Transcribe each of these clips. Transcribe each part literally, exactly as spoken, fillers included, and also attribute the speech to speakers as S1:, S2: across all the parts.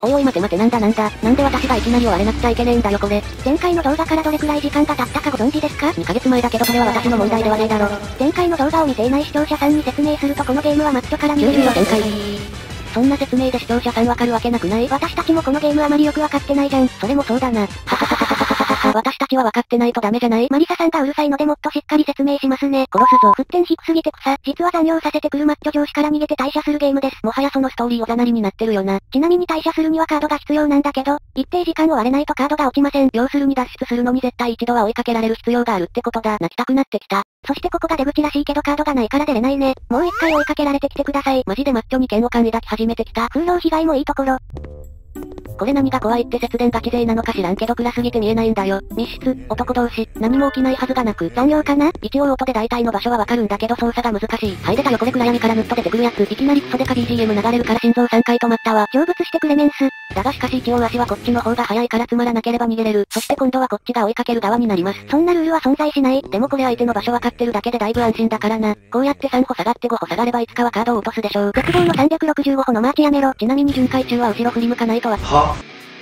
S1: おいおい待て待てなんだなんだ、なんで私がいきなり終われなくちゃいけねえんだよこれ。
S2: 前回の動画からどれくらい時間が経ったかご存知ですか？
S1: にかげつまえだけどそれは私の問題ではねえだろ。
S2: 前回の動画を見ていない視聴者さんに説明するとこのゲームはマッチョからにじゅう
S1: きゅうじゅうは展開。そんな説明で視聴者さんわかるわけなくない？
S2: 私たちもこのゲームあまりよくわかってないじゃん。
S1: それもそうだな。ははははははははは。私たちはわかってないとダメじゃない？
S2: マリサさんがうるさいのでもっとしっかり説明しますね。
S1: 殺すぞ。
S2: 沸点低すぎて草。実は残業させてくるマッチョ上司から逃げて退社するゲームです。
S1: もはやそのストーリーおざなりになってるよな。
S2: ちなみに退社するにはカードが必要なんだけど、一定時間終われないとカードが落ちません。
S1: 要するに脱出するのに絶対一度は追いかけられる必要があるってことだ。泣きたくなってきた。
S2: そしてここが出口らしいけどカードがないから出れないね。もう一回追いかけられてきてください。
S1: マジでマッチョに嫌悪感抱き始めてきた。
S2: 風評被害もいいところ。
S1: これ何が怖いって節電ガチ勢なのか知らんけど暗すぎて見えないんだよ。密室、男同士、何も起きないはずがなく。
S2: 残業かな？
S1: 一応音で大体の場所はわかるんだけど操作が難しい。はい出たよこれ暗闇からヌッと出てくるやつ。いきなりクソデカ ビージーエム 流れるから心臓さんかい止まったわ。
S2: 成仏してくれメンス。
S1: だがしかし一応足はこっちの方が早いからつまらなければ逃げれる。そして今度はこっちが追いかける側になります。
S2: そんなルールは存在しない。
S1: でもこれ相手の場所わかってるだけでだいぶ安心だからな。こうやってさん歩下がってご歩下がればいつかはカードを落とすでしょう。
S2: 絶望のさんびゃくろくじゅうご歩のマーチやめろ。
S1: ちなみに巡回中は後ろ振り向かないとは。は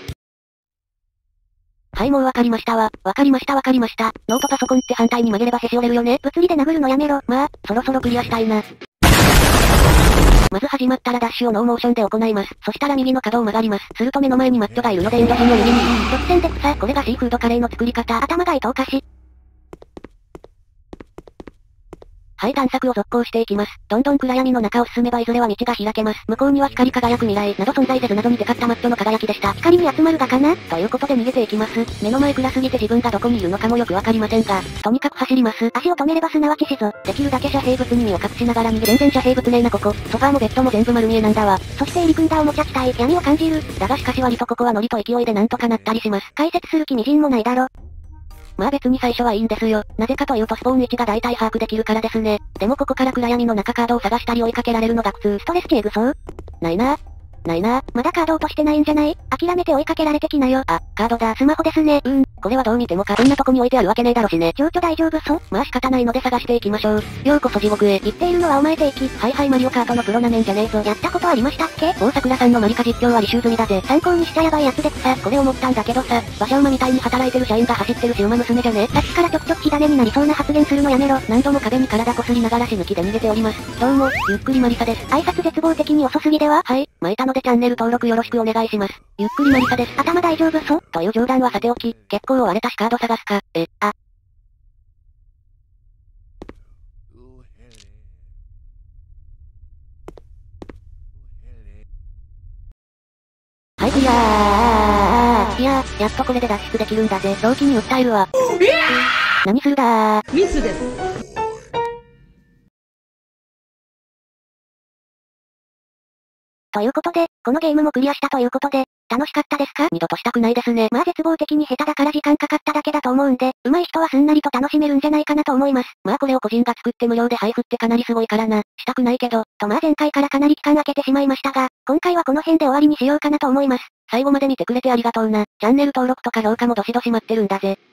S1: はいもうわかりましたわ。わかりましたわかりました。ノートパソコンって反対に曲げればへし折れるよね。
S2: 物理で殴るのやめろ。
S1: まあ、そろそろクリアしたいな。まず始まったらダッシュをノーモーションで行います。そしたら右の角を曲がります。すると目の前にマッチョがいるのでエンド陣を右に。
S2: 突然で草。
S1: これがシーフードカレーの作り方。
S2: 頭が糸おかし。
S1: はい探索を続行していきます。どんどん暗闇の中を進めばいずれは道が開けます。向こうには光り輝く未来など存在せず謎に出かったマッチョの輝きでした。
S2: 光に集まるがかな？
S1: ということで逃げていきます。目の前暗すぎて自分がどこにいるのかもよくわかりませんが、とにかく走ります。
S2: 足を止めればすなわち死ぞ。
S1: できるだけ遮蔽物に身を隠しながら逃げ全然遮蔽物ねえなここ。ソファーもベッドも全部丸見えなんだわ。
S2: そして入り組んだおもちゃ地帯、闇を感じる。
S1: だがしかし割とここはノリと勢いでなんとかなったりします。
S2: 解説する気みじんもないだろ。
S1: まあ別に最初はいいんですよ。なぜかというとスポーン位置が大体把握できるからですね。でもここから暗闇の中カードを探したり追いかけられるのが苦痛。
S2: ストレス値エグそう？
S1: ないな。ないな。
S2: まだカード落としてないんじゃない？諦めて追いかけられてきなよ。
S1: あ、カードだ。
S2: スマホですね。
S1: うーん、これはどう見てもか。こんなとこに置いてあるわけねえだろしね。
S2: 情緒大丈夫そう？
S1: まあ仕方ないので探していきましょう。ようこそ地獄へ。
S2: 言っているのはお前定期。
S1: はいはいマリオカートのプロなめんじゃねえぞ。
S2: やったことありましたっけ？
S1: 大桜さんのマリカ実況は履修済みだぜ。
S2: 参考にしちゃやばいやつで草。
S1: これ思ったんだけどさ、馬車馬みたいに働いてる社員が走ってるし馬娘じゃね？
S2: さっきからちょくちょく火種になりそうな発言するのやめろ。
S1: 何度も壁に体こすりながら死ぬ気で逃げております。どうも、ゆっくりマリサです。
S2: 挨拶絶望的に遅すぎでは？
S1: はい、巻いたのでチャンネル登録よろしくお願いします。ゆっくりマリサです。
S2: 頭大丈夫そう？
S1: という冗談はさておき、結構追われたしカード探すか。え、あ。はいクリアー。いやー、やっとこれで脱出できるんだぜ。同期に訴えるわ。何するだー。
S3: ミスです。
S2: ということで、このゲームもクリアしたということで、楽しかったですか？
S1: 二度としたくないですね。
S2: まあ絶望的に下手だから時間かかっただけだと思うんで、上手い人はすんなりと楽しめるんじゃないかなと思います。
S1: まあこれを個人が作って無料で配布ってかなりすごいからな。したくないけど。
S2: とまあ前回からかなり期間空けてしまいましたが、今回はこの辺で終わりにしようかなと思います。
S1: 最後まで見てくれてありがとうな。チャンネル登録とか評価もどしどし待ってるんだぜ。